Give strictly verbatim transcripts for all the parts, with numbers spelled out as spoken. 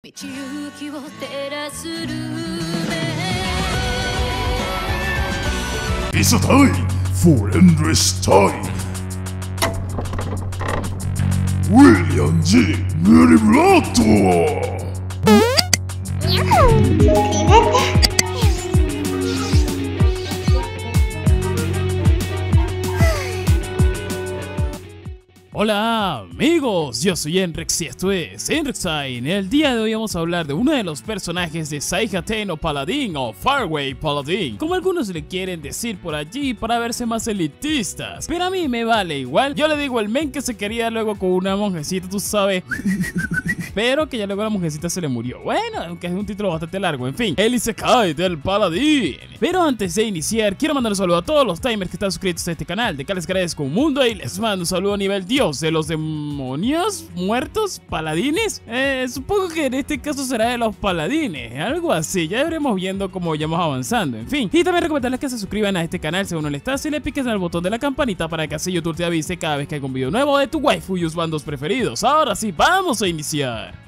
It's time for Endless Time. William G. Meriblato. Hola amigos, yo soy Enrex y esto es Enrex Time. El día de hoy vamos a hablar de uno de los personajes de Saiyaten o Paladín o Faraway Paladín, como algunos le quieren decir por allí para verse más elitistas, pero a mí me vale igual. Yo le digo el men que se quería luego con una monjecita, tú sabes, pero que ya luego la monjecita se le murió. Bueno, aunque es un título bastante largo, en fin, el Isekai del Paladín. Pero antes de iniciar, quiero mandar un saludo a todos los timers que están suscritos a este canal, de que les agradezco un mundo y les mando un saludo a nivel Dios de los demonios muertos paladines. Eh, supongo que en este caso será de los paladines, algo así. Ya veremos viendo cómo vayamos avanzando, en fin. Y también recomendarles que se suscriban a este canal si aún no lo estás y le piques en el botón de la campanita para que así YouTube te avise cada vez que haya un video nuevo de tu waifu y sus bandos preferidos. Ahora sí, vamos a iniciar.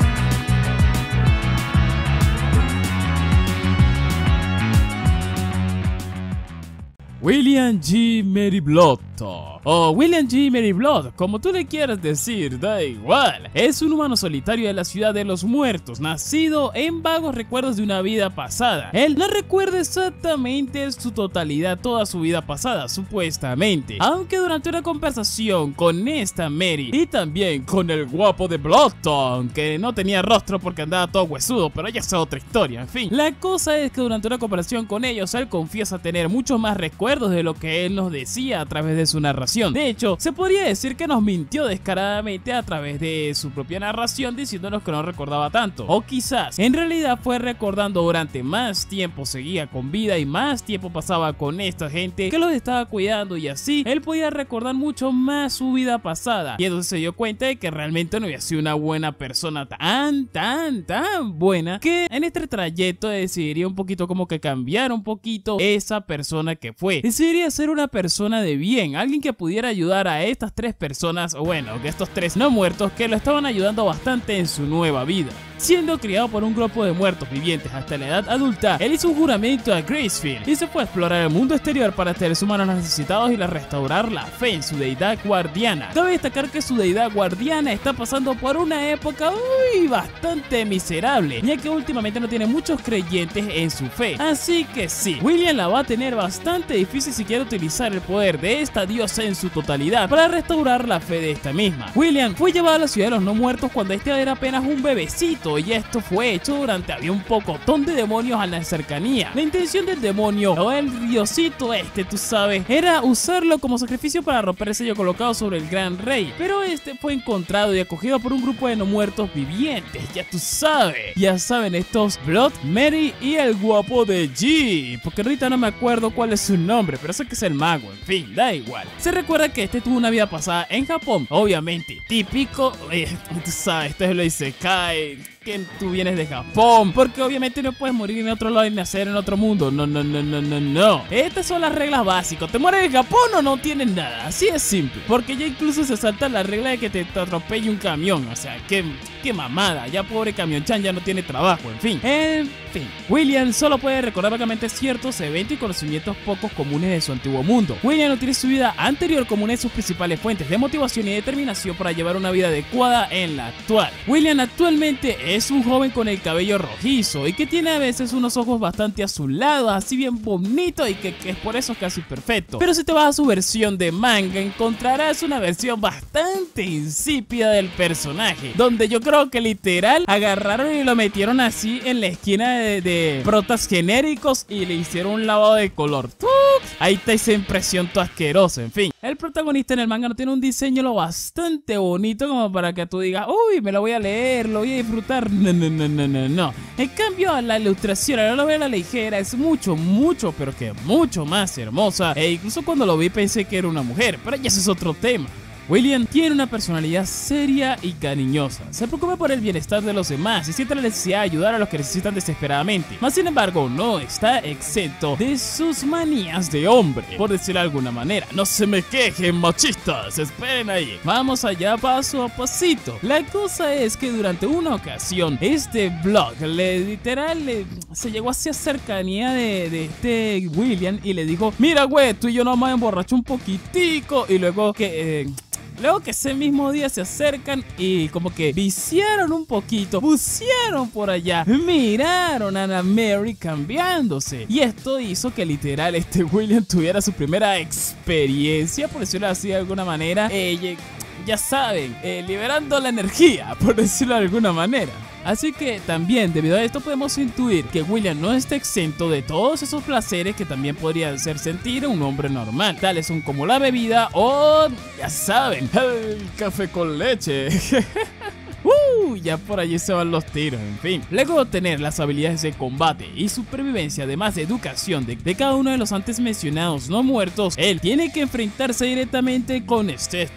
William G. Meriblato, o William G. Meriblato, como tú le quieras decir, da igual. Es un humano solitario de la ciudad de los muertos, nacido en vagos recuerdos de una vida pasada. Él no recuerda exactamente su totalidad toda su vida pasada, supuestamente, aunque durante una conversación con esta Mary y también con el guapo de Bloodstone, que no tenía rostro porque andaba todo huesudo, pero ya es otra historia, en fin. La cosa es que durante una conversación con ellos, él confiesa tener muchos más recuerdos de lo que él nos decía a través de su narración. De hecho, se podría decir que nos mintió descaradamente a través de su propia narración, diciéndonos que no recordaba tanto, o quizás en realidad fue recordando durante más tiempo, seguía con vida y más tiempo pasaba con esta gente que los estaba cuidando, y así él podía recordar mucho más su vida pasada, y entonces se dio cuenta de que realmente no había sido una buena persona, tan, tan, tan buena, que en este trayecto decidiría un poquito como que cambiar un poquito esa persona que fue. Decidiría ser una persona de bien, alguien que pudiera ayudar a estas tres personas, o bueno, que estos tres no muertos que lo estaban ayudando bastante en su nueva vida. Siendo criado por un grupo de muertos vivientes hasta la edad adulta, él hizo un juramento a Gracefield y se fue a explorar el mundo exterior para seres humanos necesitados y restaurar la fe en su deidad guardiana. Cabe destacar que su deidad guardiana está pasando por una época uy, bastante miserable, ya que últimamente no tiene muchos creyentes en su fe. Así que sí, William la va a tener bastante difícil si quiere utilizar el poder de esta diosa en su totalidad para restaurar la fe de esta misma. William fue llevado a la ciudad de los no muertos cuando este era apenas un bebecito, y esto fue hecho durante había un pocotón de demonios a la cercanía. La intención del demonio o el diosito este, tú sabes, era usarlo como sacrificio para romper el sello colocado sobre el gran rey, pero este fue encontrado y acogido por un grupo de no muertos vivientes, ya tú sabes, ya saben, estos Blood, Mary y el guapo de G, porque ahorita no me acuerdo cuál es su nombre, pero sé que es el mago, en fin, da igual. Se recuerda que este tuvo una vida pasada en Japón, obviamente, típico, eh, tú sabes, esto es lo Isekai, que tú vienes de Japón, porque obviamente no puedes morir en otro lado y nacer en otro mundo. No, no, no, no, no, no. Estas son las reglas básicas. ¿Te mueres en Japón o no tienes nada? Así es simple. Porque ya incluso se salta la regla de que te, te atropelle un camión. O sea, qué, qué mamada. Ya pobre Camión-chan ya no tiene trabajo. En fin. En fin. William solo puede recordar vagamente ciertos eventos y conocimientos pocos comunes de su antiguo mundo. William no tiene su vida anterior como una de sus principales fuentes de motivación y determinación para llevar una vida adecuada en la actual. William actualmente es Es un joven con el cabello rojizo y que tiene a veces unos ojos bastante azulados, así bien bonitos, y que, que es por eso casi perfecto. Pero si te vas a su versión de manga, encontrarás una versión bastante insípida del personaje, donde yo creo que literal agarraron y lo metieron así en la esquina de, de protas genéricos y le hicieron un lavado de color. ¡Tuc! Ahí está esa impresión toda asquerosa, en fin. El protagonista en el manga no tiene un diseño lo bastante bonito como para que tú digas, uy, me lo voy a leer, lo voy a disfrutar. No, no, no, no, no, no. En cambio, la ilustración, la novela ligera es mucho, mucho, pero que mucho más hermosa. E incluso cuando lo vi pensé que era una mujer, pero ya ese es otro tema. William tiene una personalidad seria y cariñosa, se preocupa por el bienestar de los demás y siente la necesidad de ayudar a los que necesitan desesperadamente, mas sin embargo no está exento de sus manías de hombre, por decirlo de alguna manera. No se me quejen, machistas, esperen ahí, vamos allá paso a pasito. La cosa es que durante una ocasión este blog le literal le, se llegó hacia cercanía de, de este William y le dijo: mira güey, tú y yo nos vamos a emborrachar un poquitico, y luego que eh, Luego que ese mismo día se acercan y como que viciaron un poquito, bucearon por allá, miraron a Anna Mary cambiándose. Y esto hizo que literal este William tuviera su primera experiencia, por decirlo así de alguna manera, eh, ya saben, eh, liberando la energía, por decirlo de alguna manera. Así que también debido a esto podemos intuir que William no está exento de todos esos placeres que también podría hacer sentir a un hombre normal, tales son como la bebida o, ya saben, el café con leche. Uh, ya por allí se van los tiros, en fin. Luego de obtener las habilidades de combate y supervivencia, además de educación de, de cada uno de los antes mencionados no muertos, él tiene que enfrentarse directamente con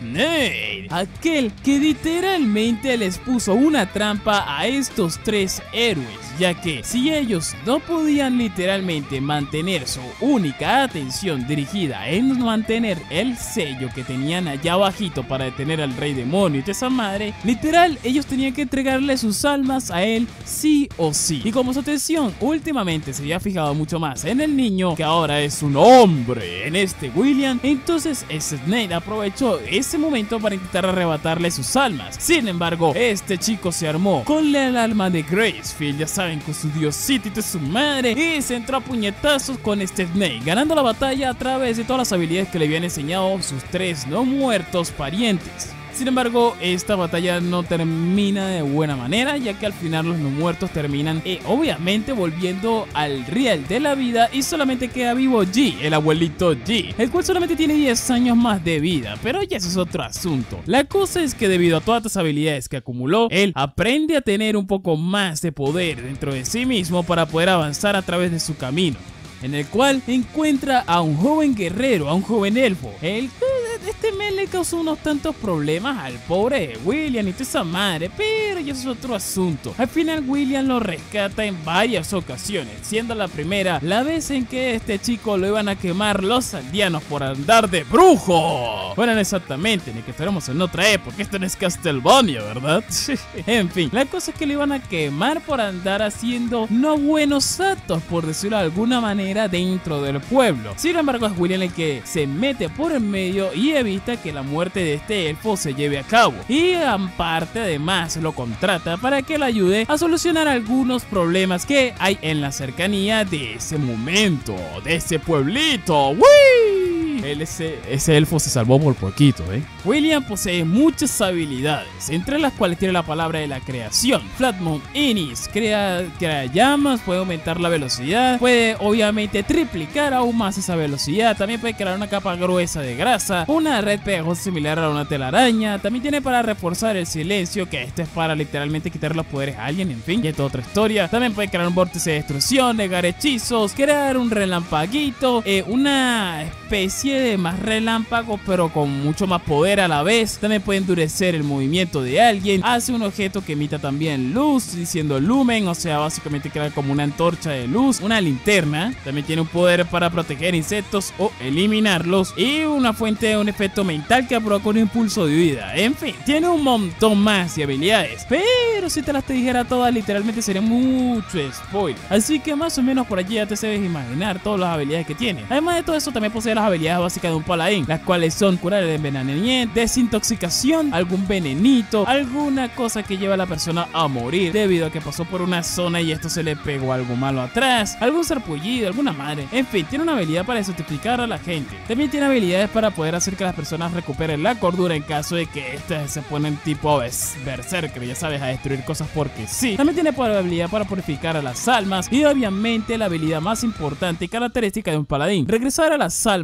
Snake, aquel que literalmente les puso una trampa a estos tres héroes, ya que si ellos no podían literalmente mantener su única atención dirigida en mantener el sello que tenían allá abajito para detener al rey demonio y toda esa madre, literal ellos tenían que entregarle sus almas a él sí o sí. Y como su atención últimamente se había fijado mucho más en el niño, que ahora es un hombre, en este William, entonces Snake aprovechó ese momento para intentar arrebatarle sus almas. Sin embargo, este chico se armó con el alma de Gracefield, ya saben, con su diosito y de su madre, y se entró a puñetazos con este Snake, ganando la batalla a través de todas las habilidades que le habían enseñado sus tres no muertos parientes. Sin embargo, esta batalla no termina de buena manera, ya que al final los no muertos terminan eh, obviamente volviendo al real de la vida y solamente queda vivo G, el abuelito G, el cual solamente tiene diez años más de vida, pero ya eso es otro asunto. La cosa es que debido a todas las habilidades que acumuló, él aprende a tener un poco más de poder dentro de sí mismo para poder avanzar a través de su camino, en el cual encuentra a un joven guerrero, a un joven elfo, el este men le causó unos tantos problemas al pobre William y toda esa madre, pero ya eso es otro asunto. Al final William lo rescata en varias ocasiones, siendo la primera la vez en que este chico lo iban a quemar los aldeanos por andar de brujo. Bueno, no exactamente, ni que estuviéramos en otra época, esto no es Castlevania, ¿verdad? En fin, la cosa es que lo iban a quemar por andar haciendo no buenos actos, por decirlo de alguna manera, dentro del pueblo. Sin embargo, es William el que se mete por en medio y evita que la muerte de este elfo se lleve a cabo, y aparte además lo contrata para que le ayude a solucionar algunos problemas que hay en la cercanía de ese momento, de ese pueblito. ¡Wii! Él, ese, ese elfo se salvó por poquito, ¿eh? William posee muchas habilidades, entre las cuales tiene la palabra de la creación. Flatmount Inis crea, crea llamas, puede aumentar la velocidad, puede obviamente triplicar aún más esa velocidad, también puede crear una capa gruesa de grasa, una red pegajosa similar a una telaraña, también tiene para reforzar el silencio, que esto es para literalmente quitar los poderes a alguien, en fin, y es otra historia. También puede crear un vórtice de destrucción, negar hechizos, crear un relampaguito, eh, una especie de más relámpago pero con mucho más poder a la vez. También puede endurecer el movimiento de alguien, hace un objeto que emita también luz, diciendo lumen, o sea básicamente crea como una antorcha de luz, una linterna. También tiene un poder para proteger insectos o eliminarlos, y una fuente de un efecto mental que provoca un impulso de vida. En fin, tiene un montón más de habilidades, pero si te las te dijera todas literalmente sería mucho spoiler, así que más o menos por allí ya te sabes imaginar todas las habilidades que tiene. Además de todo eso, también posee las habilidades básicas de un paladín, las cuales son curar el envenenamiento, desintoxicación, algún venenito, alguna cosa que lleva a la persona a morir debido a que pasó por una zona y esto se le pegó algo malo atrás, algún sarpullido, alguna madre. En fin, tiene una habilidad para desintoxicar a la gente. También tiene habilidades para poder hacer que las personas recuperen la cordura en caso de que estas se ponen tipo berserker, ya sabes, a destruir cosas porque sí. También tiene habilidad para purificar a las almas, y obviamente la habilidad más importante y característica de un paladín, regresar a las almas que han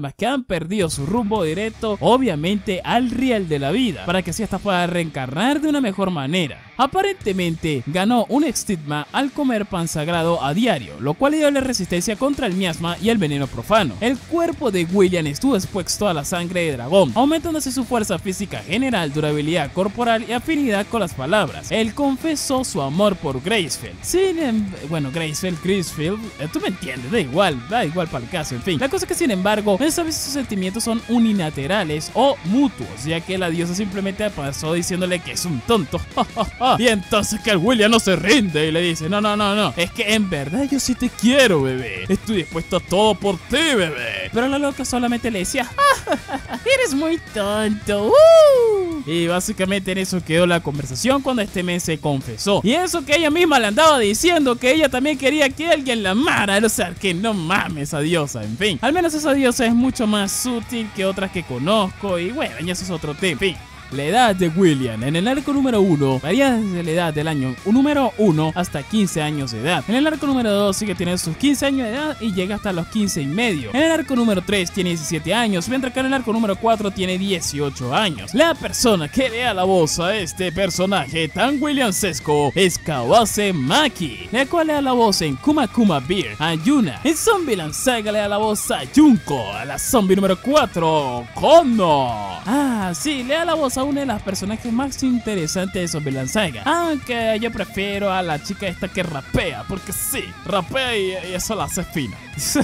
han perdido su rumbo directo, obviamente al riel de la vida, para que así esta pueda reencarnar de una mejor manera. Aparentemente ganó un estigma al comer pan sagrado a diario, lo cual le dio la resistencia contra el miasma y el veneno profano. El cuerpo de William estuvo expuesto a la sangre de dragón, aumentándose su fuerza física general, durabilidad corporal y afinidad con las palabras. Él confesó su amor por Gracefield. Sin em bueno, Gracefield, Gracefield, eh, tú me entiendes, da igual, da igual para el caso, en fin. La cosa es que sin embargo, no sabes si sus sentimientos son unilaterales o mutuos, ya que la diosa simplemente pasó diciéndole que es un tonto. Y entonces que el William no se rinde y le dice, no, no, no, no, es que en verdad yo sí te quiero, bebé. Estoy dispuesto a todo por ti, bebé. Pero la loca solamente le decía, eres muy tonto. Uh. Y básicamente en eso quedó la conversación cuando este men se confesó. Y eso que ella misma le andaba diciendo que ella también quería que alguien la amara. O sea, que no mames esa diosa. En fin, al menos esa diosa es mucho más sutil que otras que conozco. Y bueno, y eso es otro tema. En fin. La edad de William en el arco número uno varía desde la edad del año número uno hasta quince años de edad. En el arco número dos sigue teniendo sus quince años de edad y llega hasta los quince y medio. En el arco número tres tiene diecisiete años, mientras que en el arco número cuatro tiene dieciocho años. La persona que le da la voz a este personaje tan williamsesco es Kawase Maki, la cual le da la voz en Kuma Kuma Beer a Yuna. En Zombieland Saga le da la voz a Junko, a la zombie número cuatro, Kono. Ah, sí, le da la voz a una de las personajes más interesantes de Zombieland Saga, aunque yo prefiero a la chica esta que rapea, porque sí, rapea y, y eso la hace fina.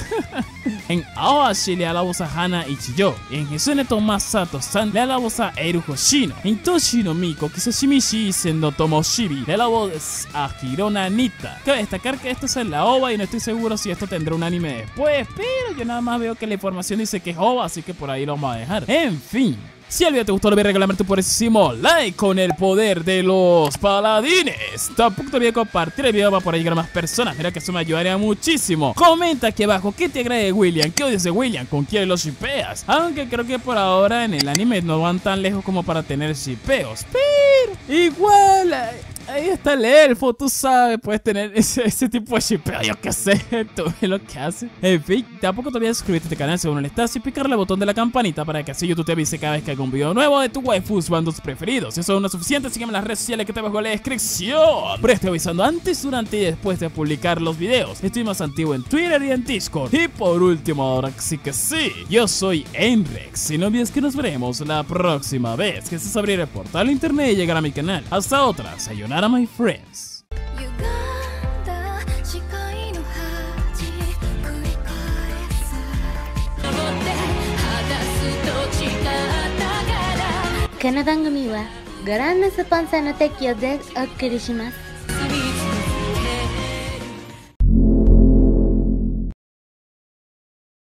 En Aoashi le da la voz a Hana Ichiyo. En Hitsune Masato-san le da la voz a Eru Hoshino. En Toshi no Miko Kisashimishi Isen no Tomoshibi le da la voz a Hirona Nita. Cabe destacar que esto es en la O V A y no estoy seguro si esto tendrá un anime después, pero yo nada más veo que la información dice que es O V A, así que por ahí lo vamos a dejar. En fin, si el video te gustó, no olvides regalarme tu poderosísimo like con el poder de los paladines. Tampoco te olvides compartir el video para poder llegar a más personas. Mira que eso me ayudaría muchísimo. Comenta aquí abajo qué te agrada de William, qué odias de William, con quién los shipeas. Aunque creo que por ahora en el anime no van tan lejos como para tener shipeos, pero igual ahí está el elfo, tú sabes, puedes tener ese, ese tipo de shipeo, yo qué sé, tú ves lo que hace. En fin, tampoco te olvides suscribirte a este canal si aún no lo estás y picarle al botón de la campanita para que así YouTube te avise cada vez que haga un video nuevo de tu waifus bandos preferidos. Si eso no es suficiente, sígueme en las redes sociales que te dejo en la descripción. Pero estoy avisando antes, durante y después de publicar los videos. Estoy más activo en Twitter y en Discord. Y por último, ahora sí que sí, yo soy Enrex. Y no olvides que nos veremos la próxima vez que se abrir el portal de internet y llegar a mi canal. Hasta otra, sayonara my friends. Kana 番組はご覧のスポンサーの提供でお送りします。